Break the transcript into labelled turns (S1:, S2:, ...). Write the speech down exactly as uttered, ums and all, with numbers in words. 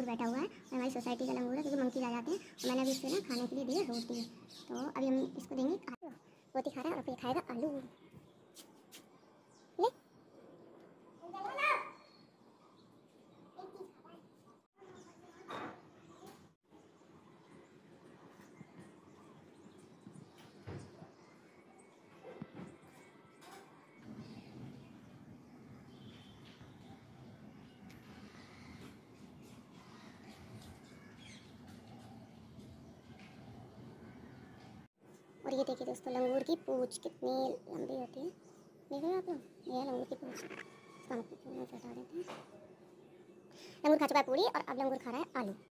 S1: बैठा हुआ है और हमारी सोसाइटी का लंगूर है क्योंकि मंकी आ जाते हैं। और मैंने अभी इससे ना खाने के लिए दिए रोटी, तो अभी हम इसको देंगे रोटी खा रहा है और फिर खाएगा आलू। ले और ये देखिए दोस्तों, लंगूर की पूंछ कितनी लंबी होती है, देख रहे हो आप लोग, ये है लंगूर की पूंछ। इसका हटा देते हैं। लंगूर खा चुका है पूरी और अब लंगूर खा रहा है आलू।